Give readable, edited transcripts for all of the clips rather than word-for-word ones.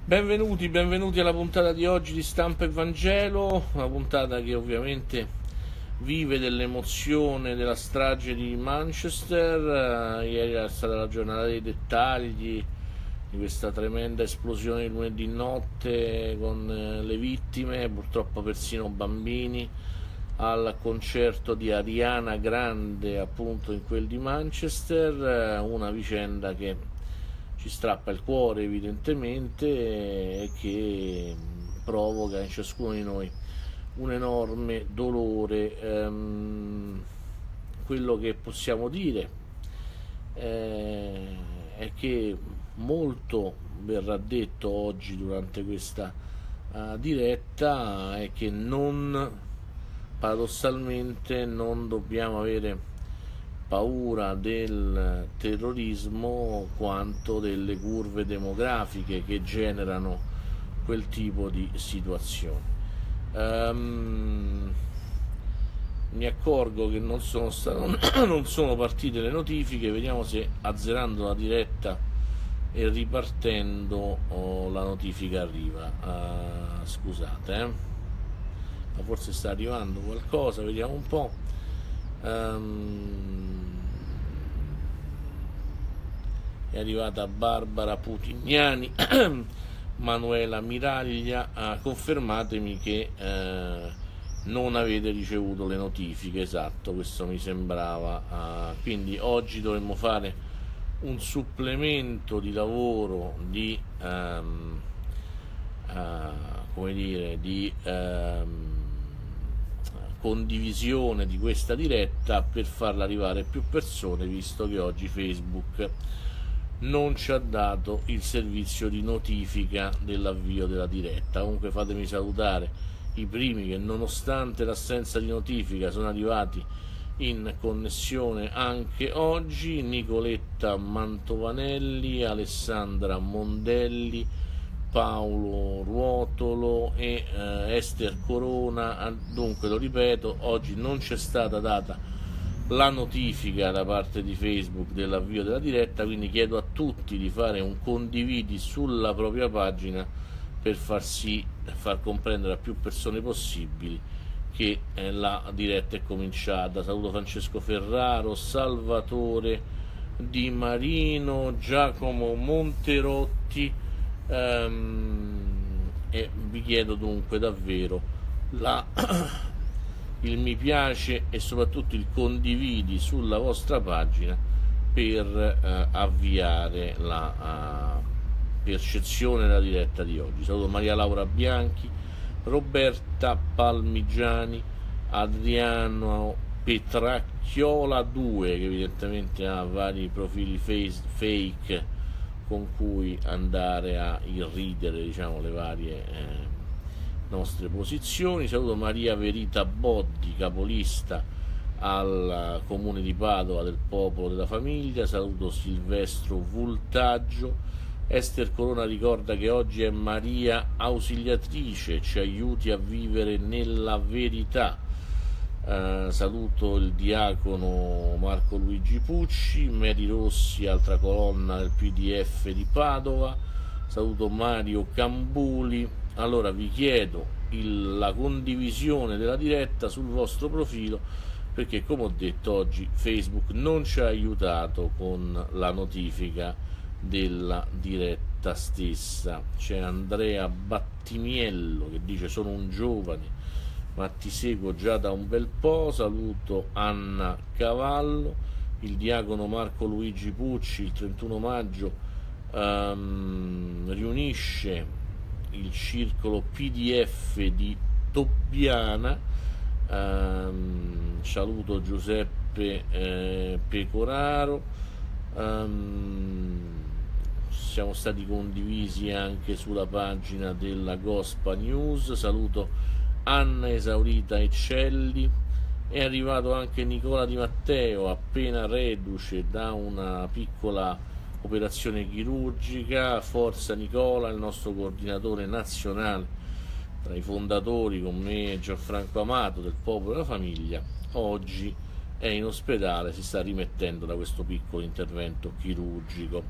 Benvenuti alla puntata di oggi di Stampa e Vangelo, una puntata che ovviamente vive dell'emozione della strage di Manchester. Ieri è stata la giornata dei dettagli di questa tremenda esplosione di lunedì notte con le vittime, purtroppo persino bambini, al concerto di Ariana Grande appunto in quel di Manchester, una vicenda che ci strappa il cuore evidentemente e che provoca in ciascuno di noi un enorme dolore. Quello che possiamo dire è che molto verrà detto oggi durante questa diretta e che paradossalmente non dobbiamo avere paura del terrorismo quanto delle curve demografiche che generano quel tipo di situazioni. Mi accorgo che non sono partite le notifiche, vediamo se azzerando la diretta e ripartendo la notifica arriva. Scusate, ma forse sta arrivando qualcosa, vediamo un po'. È arrivata Barbara Putignani, Manuela Miraglia, confermatemi che non avete ricevuto le notifiche. Esatto, questo mi sembrava. Quindi oggi dovremmo fare un supplemento di lavoro di condivisione di questa diretta per farla arrivare a più persone, visto che oggi Facebook non ci ha dato il servizio di notifica dell'avvio della diretta. Comunque fatemi salutare i primi che nonostante l'assenza di notifica sono arrivati in connessione anche oggi: Nicoletta Mantovanelli, Alessandra Mondelli, Paolo Ruotolo e Ester Corona. Dunque, lo ripeto, oggi non c'è stata data la notifica da parte di Facebook dell'avvio della diretta, quindi chiedo a tutti di fare un condividi sulla propria pagina per far comprendere a più persone possibili che la diretta è cominciata. Saluto Francesco Ferraro, Salvatore Di Marino, Giacomo Monterotti, e vi chiedo dunque davvero il mi piace e soprattutto il condividi sulla vostra pagina per avviare la percezione della diretta di oggi. Saluto Maria Laura Bianchi, Roberta Palmigiani, Adriano Petracchiola 2, che evidentemente ha vari profili fake con cui andare a irridere, diciamo, le varie nostre posizioni. Saluto Maria Verita Boddi, capolista al comune di Padova del Popolo della Famiglia. Saluto Silvestro Vultaggio. Ester Corona ricorda che oggi è Maria Ausiliatrice, ci aiuti a vivere nella verità. Saluto il diacono Marco Luigi Pucci, Mary Rossi, altra colonna del PDF di Padova. Saluto Mario Cambuli. Allora vi chiedo la condivisione della diretta sul vostro profilo, perché come ho detto oggi Facebook non ci ha aiutato con la notifica della diretta stessa. C'è Andrea Battimiello che dice: sono un giovane ma ti seguo già da un bel po'. Saluto Anna Cavallo. Il diacono Marco Luigi Pucci il 31 maggio riunisce il circolo PDF di Tobbiana. Saluto Giuseppe Pecoraro. Siamo stati condivisi anche sulla pagina della Gospa News. Saluto Anna Esaurita Eccelli. È arrivato anche Nicola Di Matteo, appena reduce da una piccola operazione chirurgica. Forza Nicola, il nostro coordinatore nazionale tra i fondatori con me e Gianfranco Amato del Popolo della Famiglia, oggi è in ospedale, si sta rimettendo da questo piccolo intervento chirurgico.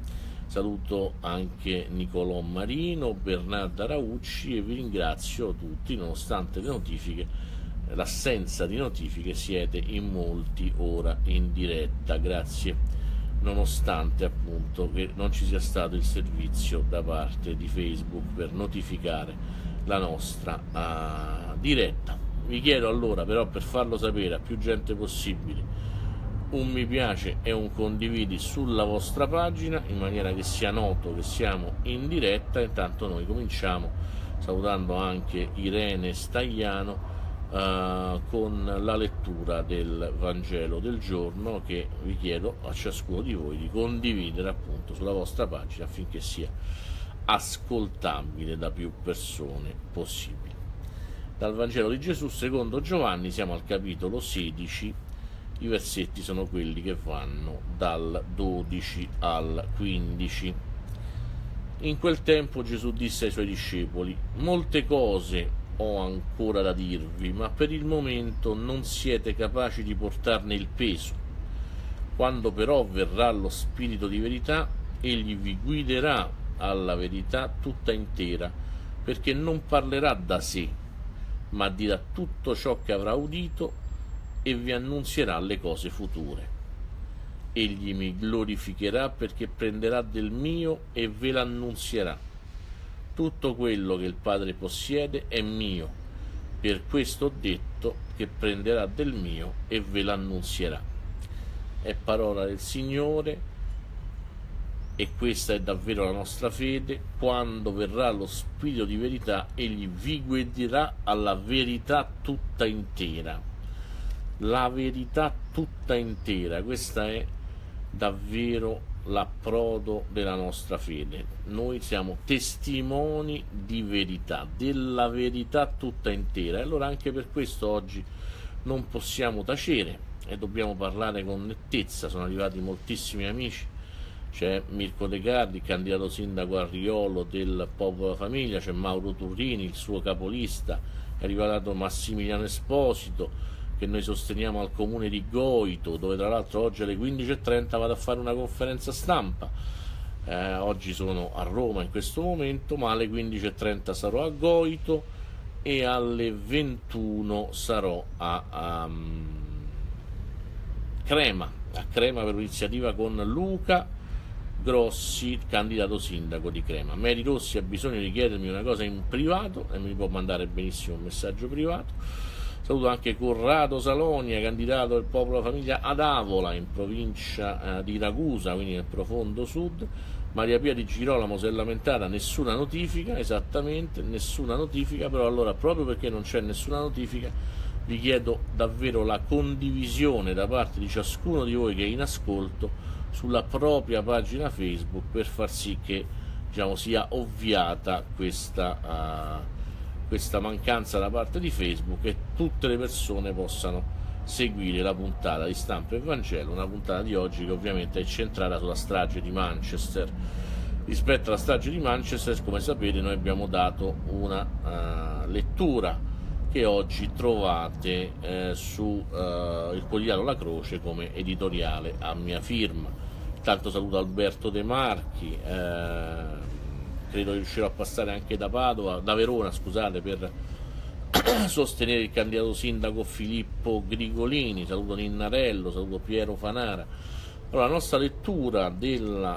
saluto anche Nicolò Marino, Bernarda Raucci e vi ringrazio tutti, nonostante le notifiche, l'assenza di notifiche, siete in molti ora in diretta, grazie, nonostante appunto che non ci sia stato il servizio da parte di Facebook per notificare la nostra diretta. Vi chiedo allora, però, per farlo sapere a più gente possibile, un mi piace e un condividi sulla vostra pagina, in maniera che sia noto che siamo in diretta. Intanto noi cominciamo salutando anche Irene Stagliano con la lettura del Vangelo del giorno, che vi chiedo a ciascuno di voi di condividere appunto sulla vostra pagina affinché sia ascoltabile da più persone possibile. Dal Vangelo di Gesù secondo Giovanni, siamo al capitolo 16, i versetti sono quelli che vanno dal 12 al 15. In quel tempo Gesù disse ai suoi discepoli: molte cose ho ancora da dirvi, ma per il momento non siete capaci di portarne il peso. Quando però verrà lo Spirito di verità, egli vi guiderà alla verità tutta intera, perché non parlerà da sé, ma dirà tutto ciò che avrà udito e vi annunzierà le cose future. Egli mi glorificherà, perché prenderà del mio e ve l'annunzierà. Tutto quello che il Padre possiede è mio, per questo ho detto che prenderà del mio e ve l'annunzierà. È parola del Signore, e questa è davvero la nostra fede. Quando verrà lo Spirito di verità, egli vi guiderà alla verità tutta intera. La verità tutta intera, questa è davvero l'approdo della nostra fede. Noi siamo testimoni di verità, della verità tutta intera, e allora anche per questo oggi non possiamo tacere e dobbiamo parlare con nettezza. Sono arrivati moltissimi amici, c'è Mirko De Carli, candidato sindaco a Riolo del Popolo della Famiglia, c'è Mauro Turrini, il suo capolista, è arrivato Massimiliano Esposito, che noi sosteniamo al comune di Goito, dove tra l'altro oggi alle 15:30 vado a fare una conferenza stampa. Oggi sono a Roma in questo momento, ma alle 15:30 sarò a Goito e alle 21 sarò a Crema per un'iniziativa con Luca Grossi, candidato sindaco di Crema. Mary Rossi ha bisogno di chiedermi una cosa in privato e mi può mandare benissimo un messaggio privato. Saluto anche Corrado Salonia, candidato del Popolo della Famiglia ad Avola, in provincia di Ragusa, quindi nel profondo sud. Maria Pia di Girolamo si è lamentata: nessuna notifica, esattamente, nessuna notifica. Però allora, proprio perché non c'è nessuna notifica, vi chiedo davvero la condivisione da parte di ciascuno di voi che è in ascolto sulla propria pagina Facebook, per far sì che, diciamo, sia ovviata questa mancanza da parte di Facebook e tutte le persone possano seguire la puntata di Stampa e Vangelo, una puntata di oggi che ovviamente è centrata sulla strage di Manchester. Rispetto alla strage di Manchester, come sapete, noi abbiamo dato una lettura che oggi trovate su il quotidiano La Croce come editoriale a mia firma. Intanto saluto Alberto De Marchi, credo riuscirò a passare anche da Verona, scusate, per sostenere il candidato sindaco Filippo Grigolini. Saluto Ninnarello, saluto Piero Fanara. Allora, la nostra lettura del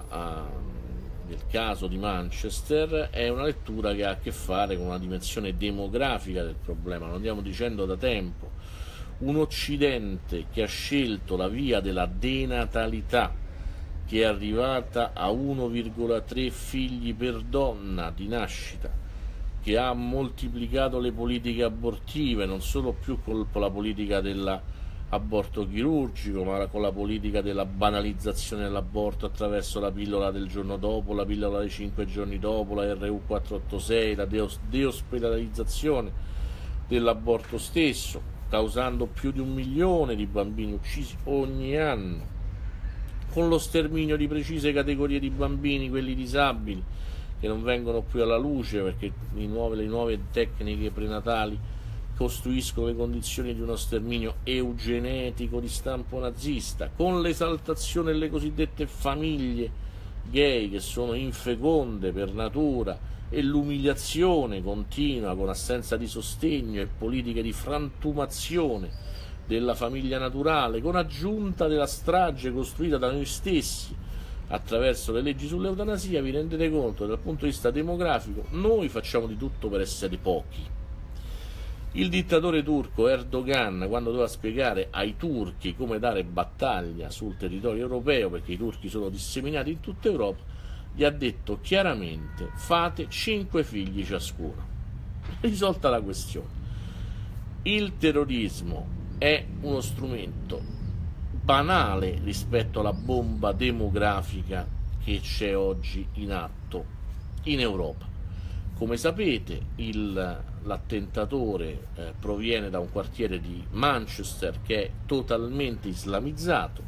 caso di Manchester è una lettura che ha a che fare con una dimensione demografica del problema. Lo andiamo dicendo da tempo: un Occidente che ha scelto la via della denatalità, che è arrivata a 1,3 figli per donna di nascita, che ha moltiplicato le politiche abortive, non solo più con la politica dell'aborto chirurgico, ma con la politica della banalizzazione dell'aborto attraverso la pillola del giorno dopo, la pillola dei 5 giorni dopo, la RU486, la deospedalizzazione dell'aborto stesso, causando più di 1 milione di bambini uccisi ogni anno, con lo sterminio di precise categorie di bambini, quelli disabili, che non vengono più alla luce perché le nuove tecniche prenatali costruiscono le condizioni di uno sterminio eugenetico di stampo nazista, con l'esaltazione delle cosiddette famiglie gay che sono infeconde per natura e l'umiliazione continua con assenza di sostegno e politiche di frantumazione della famiglia naturale, con aggiunta della strage costruita da noi stessi attraverso le leggi sull'eutanasia, vi rendete conto che dal punto di vista demografico noi facciamo di tutto per essere pochi. Il dittatore turco Erdogan, quando doveva spiegare ai turchi come dare battaglia sul territorio europeo, perché i turchi sono disseminati in tutta Europa, gli ha detto chiaramente: fate 5 figli ciascuno. Risolta la questione. Il terrorismo è uno strumento banale rispetto alla bomba demografica che c'è oggi in atto in Europa. Come sapete, l'attentatore proviene da un quartiere di Manchester che è totalmente islamizzato.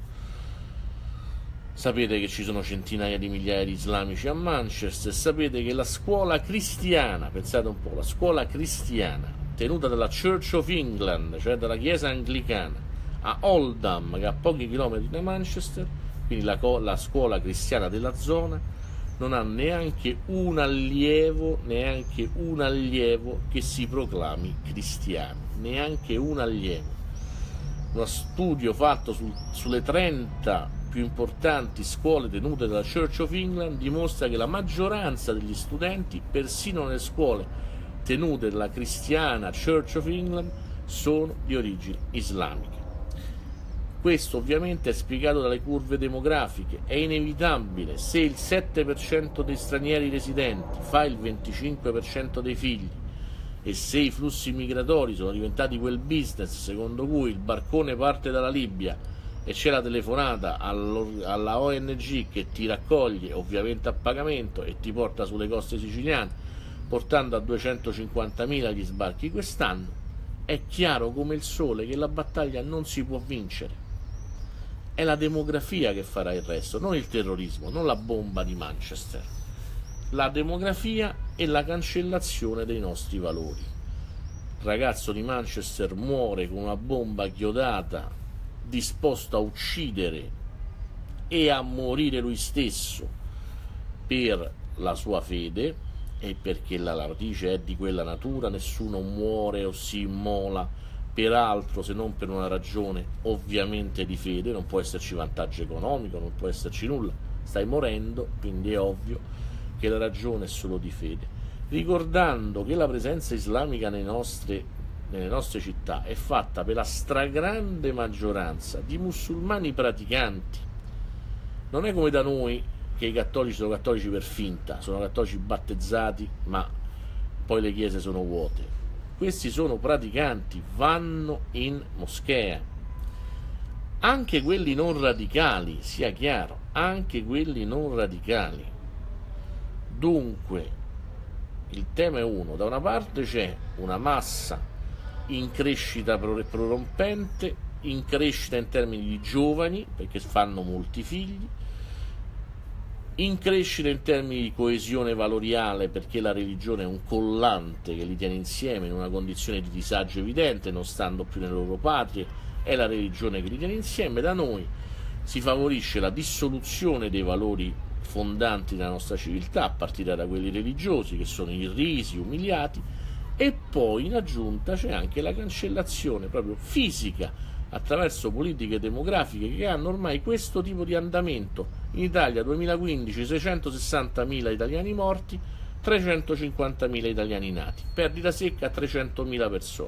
Sapete che ci sono centinaia di migliaia di islamici a Manchester, sapete che la scuola cristiana, pensate un po', la scuola cristiana tenuta dalla Church of England, cioè dalla chiesa anglicana, a Oldham, che è a pochi chilometri da Manchester, quindi la scuola cristiana della zona, non ha neanche un allievo che si proclami cristiano, neanche un allievo. Uno studio fatto sulle 30 più importanti scuole tenute dalla Church of England dimostra che la maggioranza degli studenti, persino nelle scuole tenute dalla cristiana Church of England, sono di origine islamica. Questo ovviamente è spiegato dalle curve demografiche. È inevitabile: se il 7% dei stranieri residenti fa il 25% dei figli, e se i flussi migratori sono diventati quel business secondo cui il barcone parte dalla Libia e c'è la telefonata alla ONG che ti raccoglie, ovviamente a pagamento, e ti porta sulle coste siciliane, portando a 250.000 gli sbarchi quest'anno, è chiaro come il sole che la battaglia non si può vincere. È la demografia che farà il resto, non il terrorismo, non la bomba di Manchester. La demografia e la cancellazione dei nostri valori. Il ragazzo di Manchester muore con una bomba chiodata, disposto a uccidere e a morire lui stesso per la sua fede, e perché la radice è di quella natura. Nessuno muore o si immola peraltro se non per una ragione ovviamente di fede, non può esserci vantaggio economico, non può esserci nulla, stai morendo, quindi è ovvio che la ragione è solo di fede, ricordando che la presenza islamica nelle nostre città è fatta per la stragrande maggioranza di musulmani praticanti. Non è come da noi che i cattolici sono cattolici per finta, sono cattolici battezzati ma poi le chiese sono vuote. Questi sono praticanti, vanno in moschea, anche quelli non radicali, sia chiaro, anche quelli non radicali. Dunque il tema è uno: da una parte c'è una massa in crescita prorompente, in crescita in termini di giovani, perché fanno molti figli, in crescita in termini di coesione valoriale, perché la religione è un collante che li tiene insieme in una condizione di disagio evidente, non stando più nelle loro patrie, è la religione che li tiene insieme. Da noi si favorisce la dissoluzione dei valori fondanti della nostra civiltà, a partire da quelli religiosi, che sono irrisi, umiliati, e poi in aggiunta c'è anche la cancellazione proprio fisica attraverso politiche demografiche che hanno ormai questo tipo di andamento. In Italia 2015 660.000 italiani morti, 350.000 italiani nati, perdita secca 300.000 persone.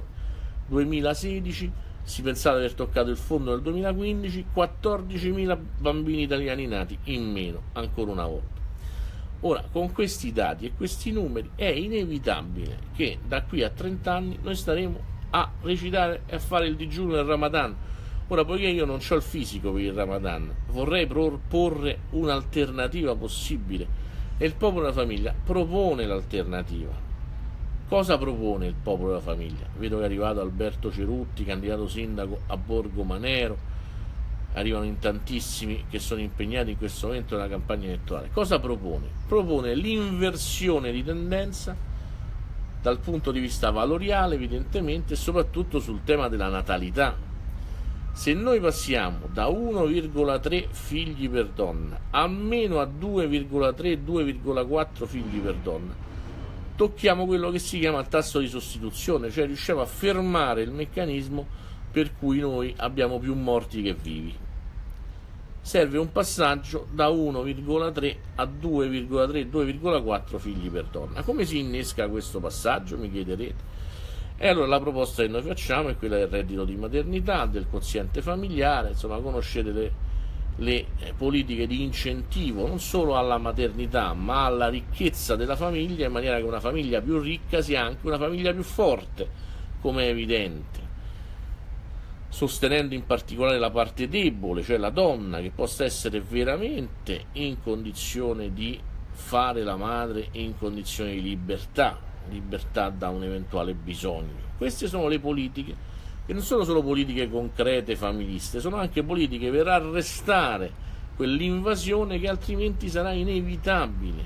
2016 si pensava di aver toccato il fondo nel 2015, 14.000 bambini italiani nati in meno, ancora una volta. Ora, con questi dati e questi numeri è inevitabile che da qui a 30 anni noi staremo a recitare e a fare il digiuno del Ramadan. Ora, poiché io non ho il fisico per il Ramadan, vorrei proporre un'alternativa possibile, e il Popolo della Famiglia propone l'alternativa. Cosa propone il Popolo della Famiglia? Vedo che è arrivato Alberto Cerutti, candidato sindaco a Borgo Manero, arrivano in tantissimi che sono impegnati in questo momento nella campagna elettorale. Cosa propone? Propone l'inversione di tendenza dal punto di vista valoriale, evidentemente, e soprattutto sul tema della natalità. Se noi passiamo da 1,3 figli per donna almeno a 2,3-2,4 figli per donna, tocchiamo quello che si chiama il tasso di sostituzione, cioè riusciamo a fermare il meccanismo per cui noi abbiamo più morti che vivi. Serve un passaggio da 1,3 a 2,3-2,4 figli per donna. Come si innesca questo passaggio, mi chiederete? E allora la proposta che noi facciamo è quella del reddito di maternità, del quoziente familiare, insomma conoscete le politiche di incentivo non solo alla maternità ma alla ricchezza della famiglia, in maniera che una famiglia più ricca sia anche una famiglia più forte, come è evidente, sostenendo in particolare la parte debole, cioè la donna, che possa essere veramente in condizione di fare la madre in condizioni di libertà da un eventuale bisogno. Queste sono le politiche che non sono solo politiche concrete familiste, sono anche politiche per arrestare quell'invasione che altrimenti sarà inevitabile.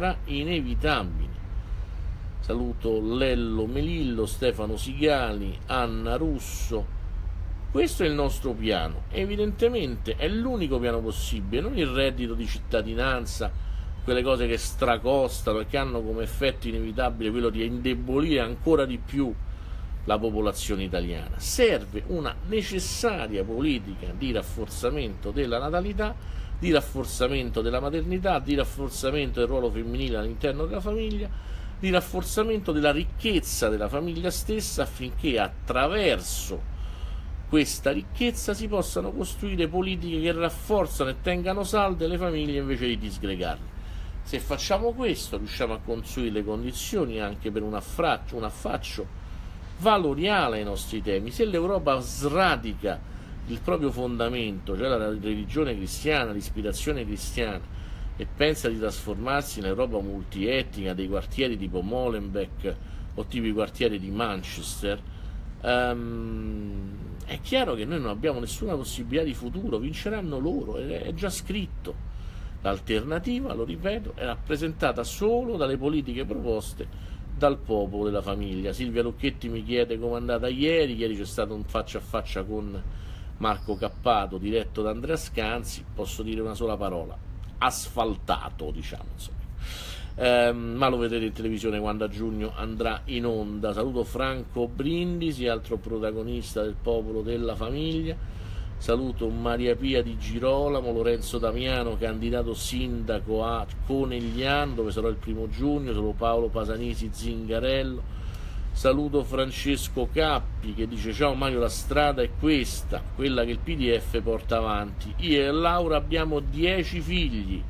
Saluto Lello Melillo, Stefano Sigali, Anna Russo. Questo è il nostro piano, evidentemente è l'unico piano possibile, non il reddito di cittadinanza, quelle cose che stracostano e che hanno come effetto inevitabile quello di indebolire ancora di più la popolazione italiana. Serve una necessaria politica di rafforzamento della natalità, di rafforzamento della maternità, di rafforzamento del ruolo femminile all'interno della famiglia, di rafforzamento della ricchezza della famiglia stessa, affinché attraverso questa ricchezza si possano costruire politiche che rafforzano e tengano salde le famiglie invece di disgregarle. Se facciamo questo riusciamo a costruire le condizioni anche per un affaccio valoriale ai nostri temi. Se l'Europa sradica il proprio fondamento, cioè la religione cristiana, l'ispirazione cristiana, e pensa di trasformarsi in Europa multietnica, dei quartieri tipo Molenbeek o tipo i quartieri di Manchester, è chiaro che noi non abbiamo nessuna possibilità di futuro, vinceranno loro, è già scritto. L'alternativa, lo ripeto, è rappresentata solo dalle politiche proposte dal popolo della famiglia. Silvia Lucchetti mi chiede come è andata ieri c'è stato un faccia a faccia con Marco Cappato diretto da Andrea Scanzi, posso dire una sola parola: asfaltato, diciamo, insomma. Ma lo vedrete in televisione quando a giugno andrà in onda. Saluto Franco Brindisi, altro protagonista del popolo della famiglia. Saluto Maria Pia di Girolamo, Lorenzo Damiano, candidato sindaco a Conegliano, dove sarò il 1° giugno. Saluto Paolo Pasanisi Zingarello. Saluto Francesco Cappi che dice: ciao Mario, la strada è questa, quella che il PDF porta avanti. Io e Laura abbiamo 10 figli,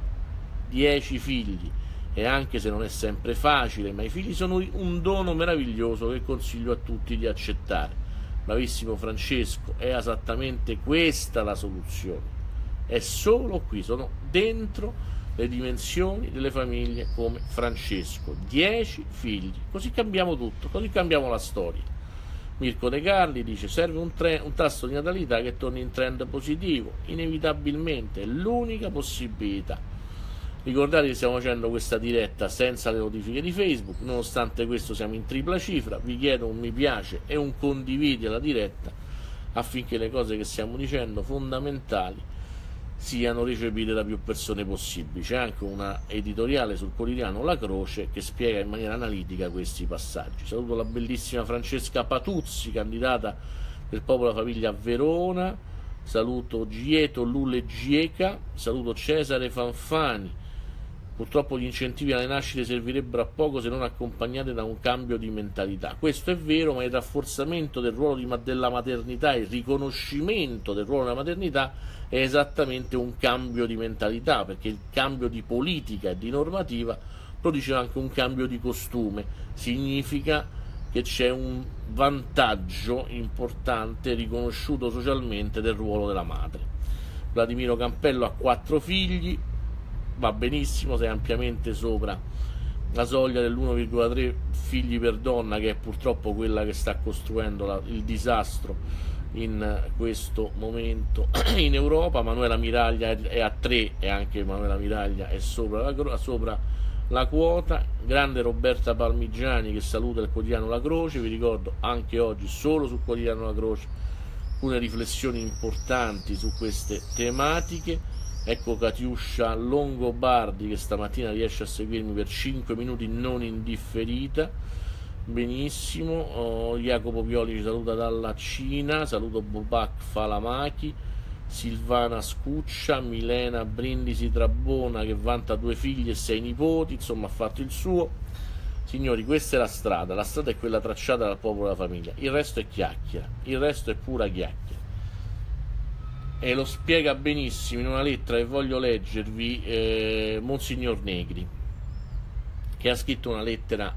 e anche se non è sempre facile, ma i figli sono un dono meraviglioso che consiglio a tutti di accettare. Bravissimo Francesco, è esattamente questa la soluzione, è solo qui, sono dentro le dimensioni delle famiglie come Francesco. 10 figli, così cambiamo tutto, così cambiamo la storia. Mirko De Carli dice: serve un tasso di natalità che torni in trend positivo, inevitabilmente è l'unica possibilità. Ricordate che stiamo facendo questa diretta senza le notifiche di Facebook, nonostante questo siamo in tripla cifra. Vi chiedo un mi piace e un condividi alla diretta affinché le cose che stiamo dicendo fondamentali siano recepite da più persone possibili. C'è anche una editoriale sul quotidiano La Croce che spiega in maniera analitica questi passaggi. Saluto la bellissima Francesca Patuzzi, candidata del Popolo della Famiglia a Verona. Saluto Gieto Lule Gieca. Saluto Cesare Fanfani. Purtroppo gli incentivi alle nascite servirebbero a poco se non accompagnati da un cambio di mentalità. Questo è vero, ma il rafforzamento del ruolo della maternità, il riconoscimento del ruolo della maternità è esattamente un cambio di mentalità, perché il cambio di politica e di normativa produce anche un cambio di costume. Significa che c'è un vantaggio importante riconosciuto socialmente del ruolo della madre. Vladimiro Campello ha 4 figli, va benissimo, sei ampiamente sopra la soglia dell'1,3 figli per donna, che è purtroppo quella che sta costruendo il disastro in questo momento in Europa. Manuela Miraglia è a 3 e anche Manuela Miraglia è sopra la quota. Grande Roberta Parmigiani che saluta il quotidiano La Croce. Vi ricordo anche oggi solo sul quotidiano La Croce alcune riflessioni importanti su queste tematiche. Ecco Katiuscia Longobardi che stamattina riesce a seguirmi per 5 minuti non indifferita, benissimo. Jacopo Pioli ci saluta dalla Cina, saluto Bobak Falamachi, Silvana Scuccia, Milena Brindisi Trabona che vanta 2 figli e 6 nipoti, insomma ha fatto il suo. Signori, questa è la strada è quella tracciata dal popolo e dalla famiglia, il resto è chiacchiera, il resto è pura chiacchiera. E lo spiega benissimo in una lettera che voglio leggervi Monsignor Negri, che ha scritto una lettera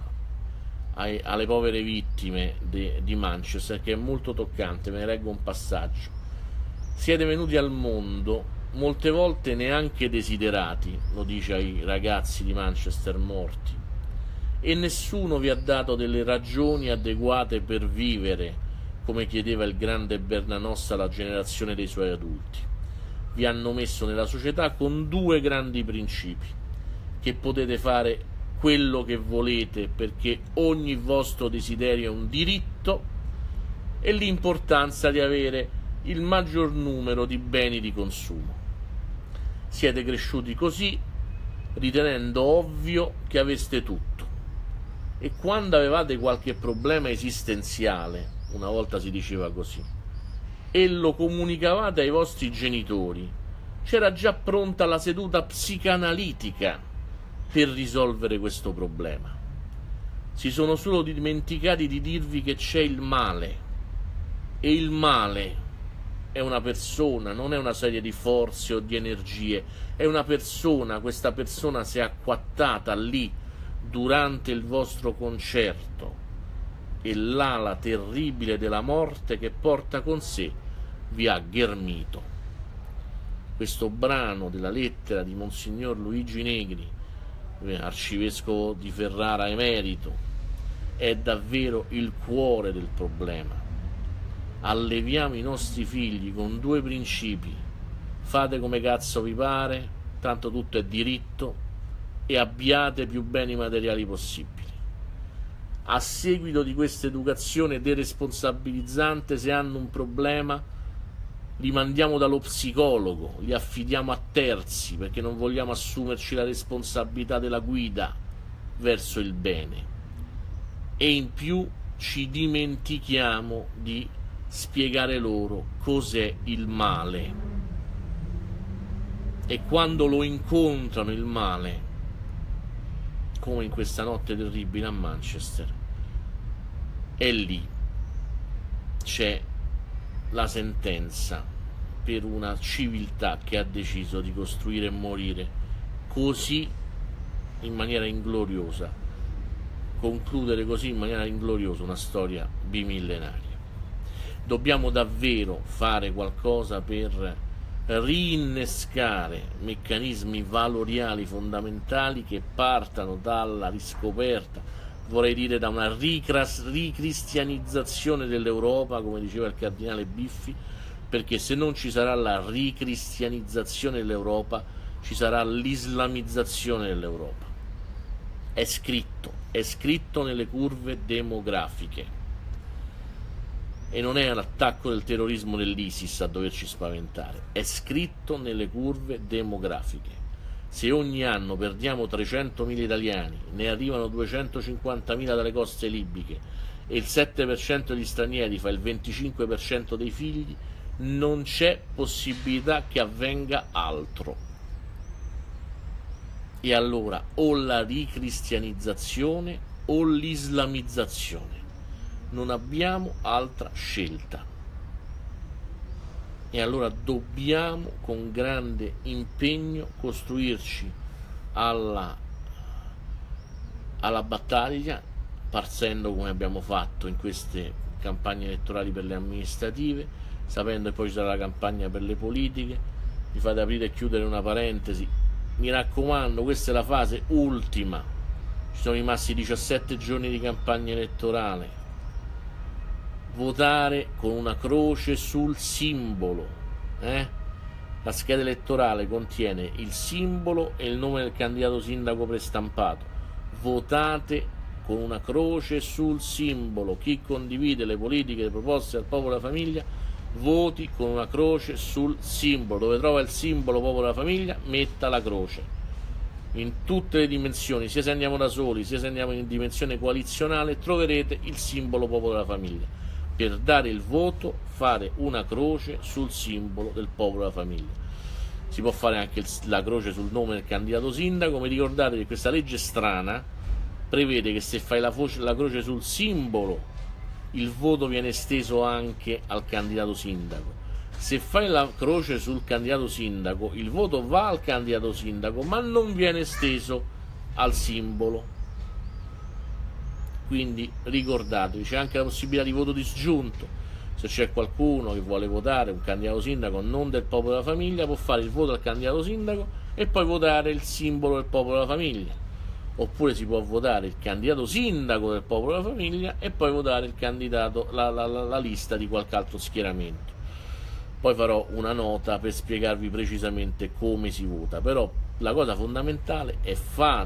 alle povere vittime di Manchester, che è molto toccante. Ve ne leggo un passaggio. Siete venuti al mondo molte volte neanche desiderati, lo dice ai ragazzi di Manchester morti, e nessuno vi ha dato delle ragioni adeguate per vivere, come chiedeva il grande Bernanos alla generazione dei suoi adulti. Vi hanno messo nella società con 2 grandi principi: che potete fare quello che volete perché ogni vostro desiderio è un diritto, e l'importanza di avere il maggior numero di beni di consumo. Siete cresciuti così, ritenendo ovvio che aveste tutto, e quando avevate qualche problema esistenziale, una volta si diceva così, e lo comunicavate ai vostri genitori, c'era già pronta la seduta psicanalitica per risolvere questo problema. Si sono solo dimenticati di dirvi che c'è il male, e il male è una persona, non è una serie di forze o di energie, è una persona. Questa persona si è acquattata lì durante il vostro concerto, e l'ala terribile della morte che porta con sé vi ha ghermito. Questo brano della lettera di Monsignor Luigi Negri, arcivescovo di Ferrara emerito, è davvero il cuore del problema. Alleviamo i nostri figli con 2 principi: fate come cazzo vi pare, tanto tutto è diritto, e abbiate più beni materiali possibili. A seguito di questa educazione deresponsabilizzante, se hanno un problema li mandiamo dallo psicologo, li affidiamo a terzi, perché non vogliamo assumerci la responsabilità della guida verso il bene, e in più ci dimentichiamo di spiegare loro cos'è il male, e quando lo incontrano il male, come in questa notte terribile a Manchester, e lì c'è la sentenza per una civiltà che ha deciso di costruire e morire così in maniera ingloriosa, concludere così in maniera ingloriosa una storia bimillenaria. Dobbiamo davvero fare qualcosa per rinnescare meccanismi valoriali fondamentali che partano dalla riscoperta, vorrei dire da una ricristianizzazione dell'Europa, come diceva il cardinale Biffi, perché se non ci sarà la ricristianizzazione dell'Europa ci sarà l'islamizzazione dell'Europa. È scritto nelle curve demografiche, e non è un attacco del terrorismo dell'ISIS a doverci spaventare, è scritto nelle curve demografiche. Se ogni anno perdiamo 300.000 italiani, ne arrivano 250.000 dalle coste libiche, e il 7% degli stranieri fa il 25% dei figli, non c'è possibilità che avvenga altro. E allora o la ricristianizzazione o l'islamizzazione, non abbiamo altra scelta. E allora dobbiamo con grande impegno costruirci alla battaglia, partendo come abbiamo fatto in queste campagne elettorali per le amministrative, sapendo che poi ci sarà la campagna per le politiche. Mi fate aprire e chiudere una parentesi: mi raccomando, questa è la fase ultima, ci sono rimasti 17 giorni di campagna elettorale. Votare con una croce sul simbolo, La scheda elettorale contiene il simbolo e il nome del candidato sindaco prestampato. Votate con una croce sul simbolo. Chi condivide le politiche proposte al popolo e alla famiglia voti con una croce sul simbolo, dove trova il simbolo popolo della famiglia, metta la croce. In tutte le dimensioni, sia se andiamo da soli, sia se andiamo in dimensione coalizionale, troverete il simbolo popolo della famiglia. Per dare il voto, fare una croce sul simbolo del popolo della famiglia. Si può fare anche la croce sul nome del candidato sindaco, ma ricordate che questa legge strana prevede che se fai la croce sul simbolo, il voto viene esteso anche al candidato sindaco. Se fai la croce sul candidato sindaco, il voto va al candidato sindaco, ma non viene esteso al simbolo. Quindi ricordatevi, c'è anche la possibilità di voto disgiunto. Se c'è qualcuno che vuole votare un candidato sindaco non del popolo della famiglia, può fare il voto al candidato sindaco e poi votare il simbolo del popolo della famiglia. Oppure si può votare il candidato sindaco del popolo della famiglia e poi votare il candidato, la lista di qualche altro schieramento. Poi farò una nota per spiegarvi precisamente come si vota, però la cosa fondamentale è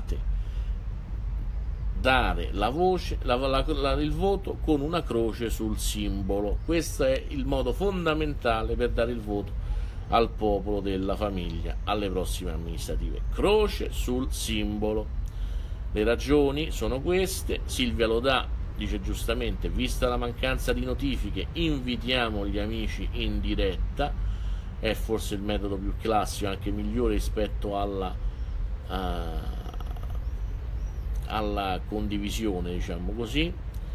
dare la voce, il voto con una croce sul simbolo. Questo è il modo fondamentale per dare il voto al popolo della famiglia alle prossime amministrative. Croce sul simbolo. Le ragioni sono queste. Silvia Lodà dice giustamente, vista la mancanza di notifiche, invitiamo gli amici in diretta. È forse il metodo più classico, anche migliore rispetto alla condivisione, diciamo così.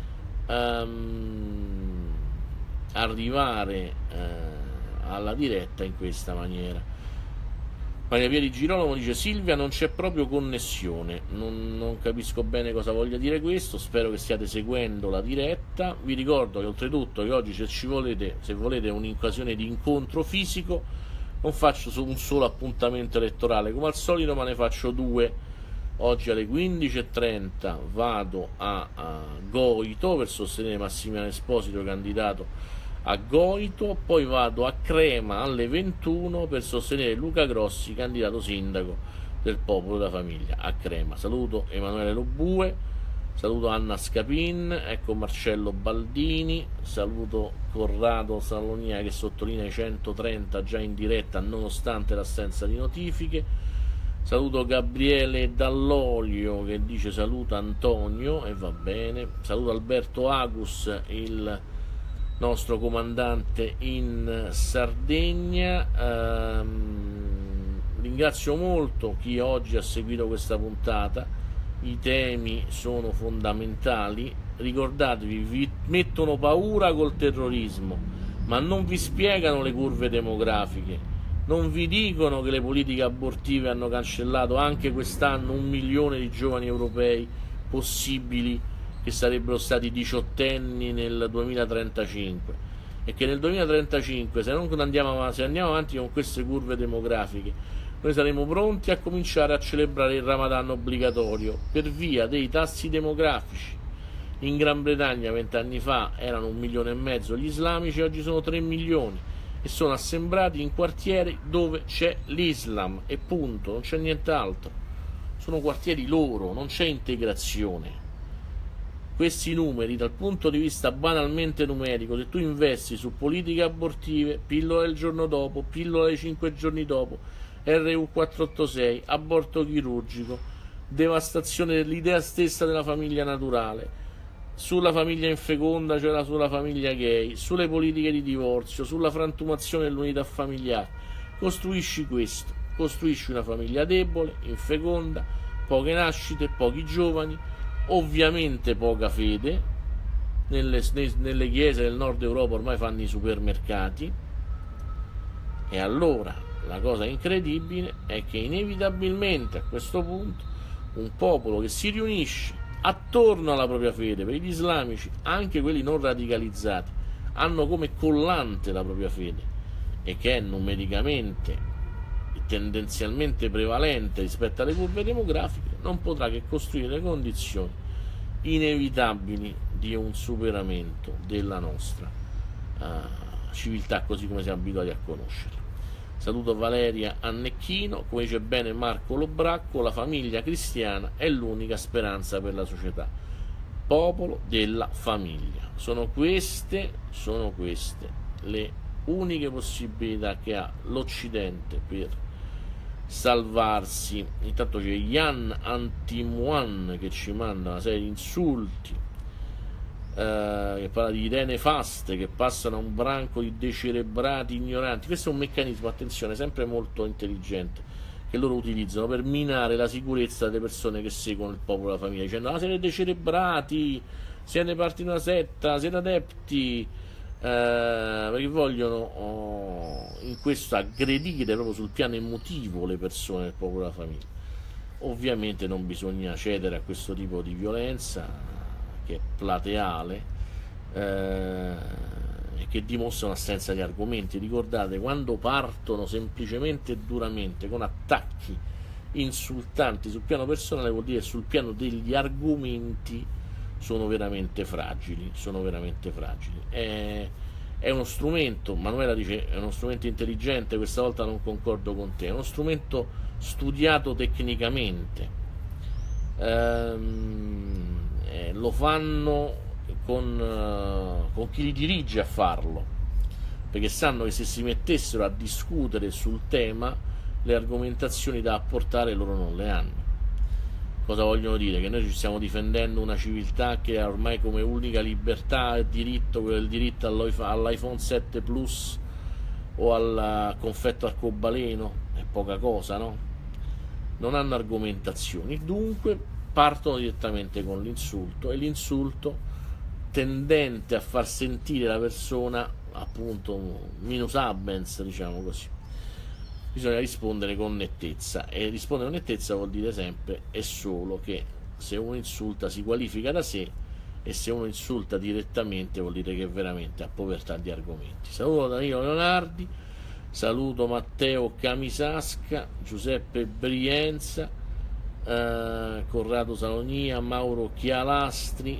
Arrivare alla diretta in questa maniera. Maria Pia di Girolamo dice, Silvia, non c'è proprio connessione, non capisco bene cosa voglia dire questo, spero che stiate seguendo la diretta. Vi ricordo che oltretutto che oggi se volete un'occasione di incontro fisico, non faccio un solo appuntamento elettorale come al solito, ma ne faccio due. Oggi alle 15:30 vado a Goito per sostenere Massimiliano Esposito, candidato a Goito, poi vado a Crema alle 21 per sostenere Luca Grossi, candidato sindaco del popolo della famiglia a Crema. Saluto Emanuele Lobue, saluto Anna Scapin, ecco Marcello Baldini, saluto Corrado Salonia che sottolinea i 130 già in diretta nonostante l'assenza di notifiche. Saluto Gabriele Dall'Olio che dice saluta Antonio e va bene. Saluto Alberto Agus, il nostro comandante in Sardegna. Ringrazio molto chi oggi ha seguito questa puntata. I temi sono fondamentali. Ricordatevi, vi mettono paura col terrorismo, ma non vi spiegano le curve demografiche. Non vi dicono che le politiche abortive hanno cancellato anche quest'anno 1 milione di giovani europei possibili che sarebbero stati diciottenni nel 2035, e che nel 2035 se andiamo avanti con queste curve demografiche noi saremo pronti a cominciare a celebrare il Ramadan obbligatorio per via dei tassi demografici. In Gran Bretagna 20 anni fa erano 1,5 milioni gli islamici, oggi sono 3 milioni e sono assembrati in quartieri dove c'è l'Islam e punto, non c'è nient'altro, sono quartieri loro, non c'è integrazione. Questi numeri dal punto di vista banalmente numerico, se tu investi su politiche abortive, pillola del giorno dopo, pillola dei 5 giorni dopo, RU486, aborto chirurgico, devastazione dell'idea stessa della famiglia naturale, sulla famiglia infeconda, cioè sulla famiglia gay, sulle politiche di divorzio, sulla frantumazione dell'unità familiare, costruisci questo, costruisci una famiglia debole, infeconda, poche nascite, pochi giovani, ovviamente poca fede. Nelle chiese del nord Europa ormai fanno i supermercati, e allora la cosa incredibile è che inevitabilmente a questo punto un popolo che si riunisce attorno alla propria fede, per gli islamici anche quelli non radicalizzati hanno come collante la propria fede, e che è numericamente tendenzialmente prevalente rispetto alle curve demografiche, non potrà che costruire le condizioni inevitabili di un superamento della nostra civiltà così come siamo abituati a conoscerla. Saluto Valeria Annecchino, come dice bene Marco Lobracco, la famiglia cristiana è l'unica speranza per la società, popolo della famiglia. Sono queste le uniche possibilità che ha l'Occidente per salvarsi. Intanto c'è Yan Antimuan che ci manda una serie di insulti, che parla di idee nefaste che passano a un branco di decerebrati ignoranti. Questo è un meccanismo, attenzione, sempre molto intelligente, che loro utilizzano per minare la sicurezza delle persone che seguono il popolo e la famiglia, dicendo: ah, siete decerebrati, siete parte di una setta, siete adepti, perché vogliono in questo aggredire proprio sul piano emotivo le persone del popolo e la famiglia. Ovviamente non bisogna cedere a questo tipo di violenza che è plateale, e che dimostra un'assenza di argomenti. Ricordate, quando partono semplicemente e duramente con attacchi insultanti sul piano personale, vuol dire che sul piano degli argomenti sono veramente fragili, è uno strumento, Manuela dice è uno strumento intelligente, questa volta non concordo con te, è uno strumento studiato tecnicamente. Lo fanno con chi li dirige a farlo, perché sanno che se si mettessero a discutere sul tema, le argomentazioni da apportare loro non le hanno. Cosa vogliono dire? Che noi ci stiamo difendendo una civiltà che ha ormai come unica libertà e diritto quello del diritto all'iPhone 7 Plus o al confetto arcobaleno? È poca cosa, no? Non hanno argomentazioni, dunque partono direttamente con l'insulto, e l'insulto tendente a far sentire la persona appunto minus abens, diciamo così. Bisogna rispondere con nettezza, e rispondere con nettezza vuol dire sempre e solo che se uno insulta si qualifica da sé, e se uno insulta direttamente vuol dire che veramente ha povertà di argomenti. Saluto Danilo Leonardi, saluto Matteo Camisasca, Giuseppe Brienza, Corrado Salonia, Mauro Chialastri,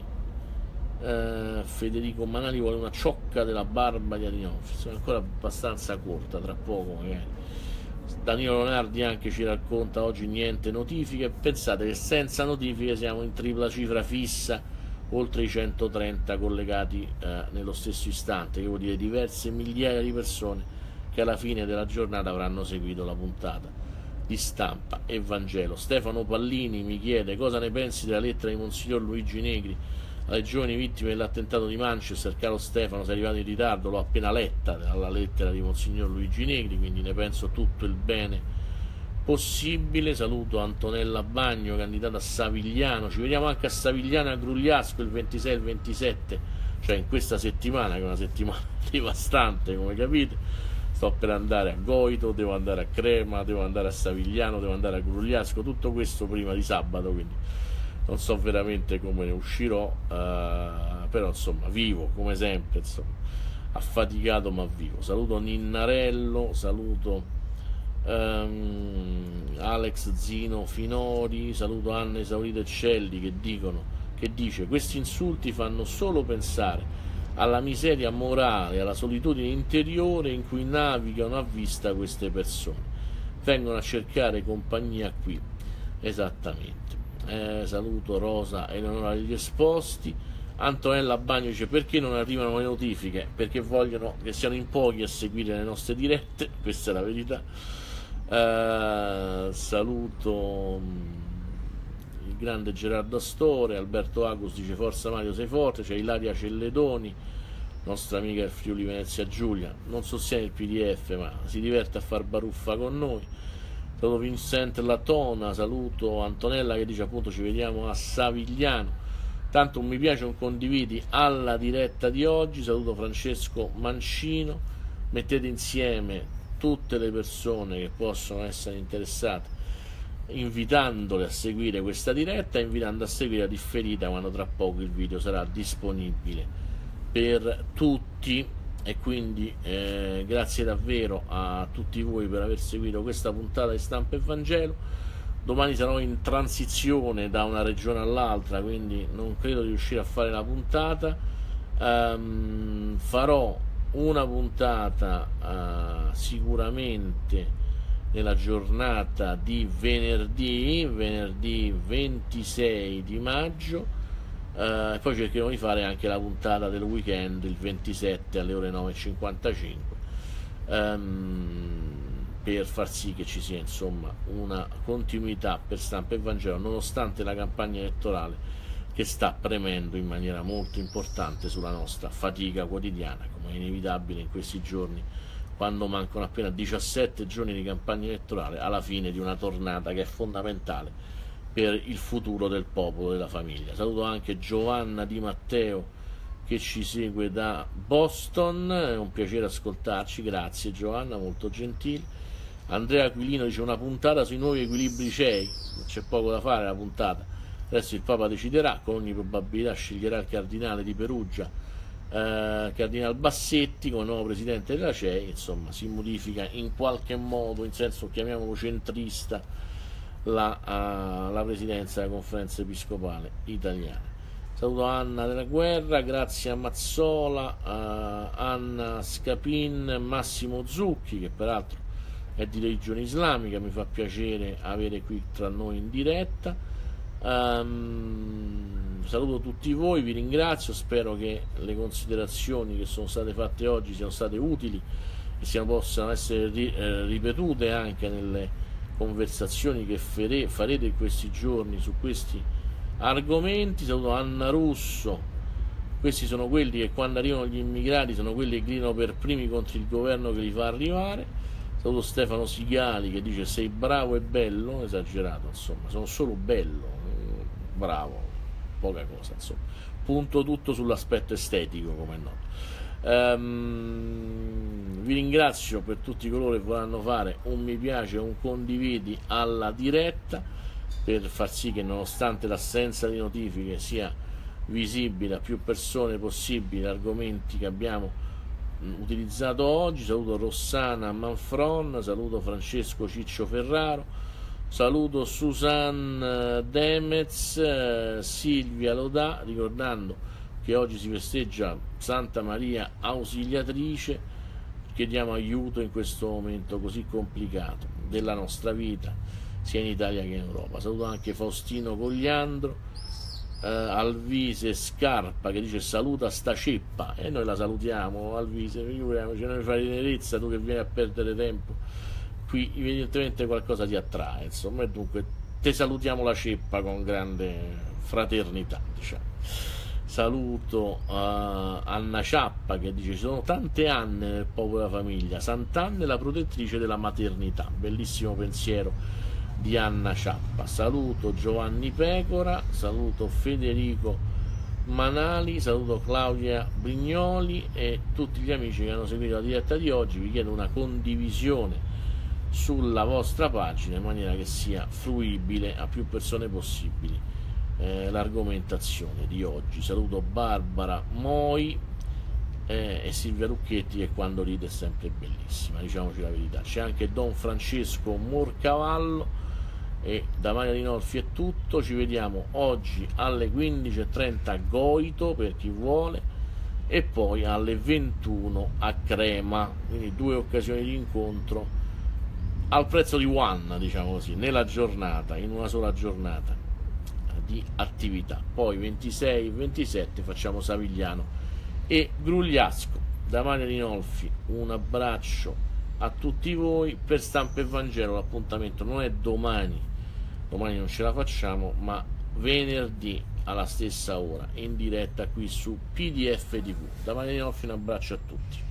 Federico Manali vuole una ciocca della barba di Adinolfi, è ancora abbastanza corta, tra poco magari. Danilo Leonardi anche ci racconta oggi niente notifiche. Pensate che senza notifiche siamo in tripla cifra fissa, oltre i 130 collegati nello stesso istante, che vuol dire diverse migliaia di persone che alla fine della giornata avranno seguito la puntata di Stampa e Vangelo. Stefano Pallini mi chiede cosa ne pensi della lettera di Monsignor Luigi Negri alle giovani vittime dell'attentato di Manchester. Caro Stefano, sei arrivato in ritardo, l'ho appena letta la lettera di Monsignor Luigi Negri, quindi ne penso tutto il bene possibile. Saluto Antonella Bagno, candidata a Savigliano, ci vediamo anche a Savigliano e a Grugliasco il 26 e il 27, cioè in questa settimana, che è una settimana devastante come capite. Sto per andare a Goito, devo andare a Crema, devo andare a Savigliano, devo andare a Grugliasco, tutto questo prima di sabato, quindi non so veramente come ne uscirò, però insomma vivo come sempre, insomma, affaticato ma vivo. Saluto Ninnarello, saluto Alex Zino Finori, saluto Anna Esaurita Eccelli che dice questi insulti fanno solo pensare alla miseria morale, alla solitudine interiore in cui navigano a vista queste persone, vengono a cercare compagnia qui. Esattamente. Saluto Rosa Eleonora degli Esposti. Antonella Bagno dice perché non arrivano le notifiche? Perché vogliono che siano in pochi a seguire le nostre dirette, questa è la verità. Saluto il grande Gerardo Astore. Alberto Agus dice forza Mario sei forte. C'è Ilaria Celledoni, nostra amica del Friuli Venezia Giulia, non sostiene il PDF ma si diverte a far baruffa con noi. Saluto Vincent Latona, saluto Antonella che dice appunto ci vediamo a Savigliano, tanto un mi piace, un condividi alla diretta di oggi. Saluto Francesco Mancino, mettete insieme tutte le persone che possono essere interessate, invitandole a seguire questa diretta, invitando a seguire la differita quando tra poco il video sarà disponibile per tutti. E quindi grazie davvero a tutti voi per aver seguito questa puntata di Stampa e Vangelo. Domani sarò in transizione da una regione all'altra, quindi non credo di riuscire a fare la puntata. Farò una puntata sicuramente nella giornata di venerdì 26 di maggio. Poi cercheremo di fare anche la puntata del weekend il 27 alle ore 9:55. per far sì che ci sia insomma una continuità per Stampa e Vangelo, nonostante la campagna elettorale che sta premendo in maniera molto importante sulla nostra fatica quotidiana, come è inevitabile in questi giorni, quando mancano appena 17 giorni di campagna elettorale, alla fine di una tornata che è fondamentale per il futuro del popolo e della famiglia. Saluto anche Giovanna Di Matteo che ci segue da Boston, è un piacere ascoltarci, grazie Giovanna, molto gentile. Andrea Aquilino dice una puntata sui nuovi equilibri CEI, c'è poco da fare la puntata, adesso il Papa deciderà, con ogni probabilità sceglierà il cardinale di Perugia, cardinale Bassetti come nuovo presidente della CEI, insomma si modifica in qualche modo, in senso chiamiamolo centrista, la presidenza della conferenza episcopale italiana. Saluto Anna della Guerra, grazie a Mazzola, Anna Scapin, Massimo Zucchi che peraltro è di religione islamica, mi fa piacere avere qui tra noi in diretta. Saluto tutti voi, vi ringrazio, spero che le considerazioni che sono state fatte oggi siano state utili e possano essere ripetute anche nelle conversazioni che farete in questi giorni su questi argomenti. Saluto Anna Russo, questi sono quelli che quando arrivano gli immigrati sono quelli che gridano per primi contro il governo che li fa arrivare. Saluto Stefano Sigali che dice sei bravo e bello, esagerato insomma, sono solo bello, bravo, poca cosa insomma, punto tutto sull'aspetto estetico come no. Vi ringrazio per tutti coloro che vorranno fare un mi piace, un condividi alla diretta per far sì che nonostante l'assenza di notifiche sia visibile a più persone possibile argomenti che abbiamo utilizzato oggi. Saluto Rossana Manfron, saluto Francesco Ciccio Ferraro, saluto Susanne Demez, Silvia Lodà, ricordando che oggi si festeggia Santa Maria Ausiliatrice, chiediamo aiuto in questo momento così complicato della nostra vita sia in Italia che in Europa. Saluto anche Faustino Cogliandro, Alvise Scarpa che dice saluta sta ceppa, e noi la salutiamo Alvise, figuriamoci, noi fai tenerezza, tu che vieni a perdere tempo qui, evidentemente qualcosa ti attrae insomma, e dunque te salutiamo la ceppa con grande fraternità, diciamo. Saluto Anna Ciappa che dice ci sono tante Anne nel popolo della famiglia, Sant'Anna è la protettrice della maternità, bellissimo pensiero di Anna Ciappa. Saluto Giovanni Pecora, saluto Federico Manali, saluto Claudia Brignoli e tutti gli amici che hanno seguito la diretta di oggi. Vi chiedo una condivisione sulla vostra pagina in maniera che sia fruibile a più persone possibili l'argomentazione di oggi. Saluto Barbara Moi e Silvia Rucchetti che quando ride è sempre bellissima, diciamoci la verità. C'è anche Don Francesco Morcavallo e da Maria Rinolfi è tutto, ci vediamo oggi alle 15:30 a Goito per chi vuole e poi alle 21 a Crema, quindi due occasioni di incontro al prezzo di one, diciamo così, nella giornata, in una sola giornata di attività. Poi 26 e 27 facciamo Savigliano e Grugliasco. Da Mario Rinolfi un abbraccio a tutti voi. Per Stampa e Vangelo l'appuntamento non è domani non ce la facciamo, ma venerdì alla stessa ora in diretta qui su PDF TV. Da Mario Rinolfi un abbraccio a tutti.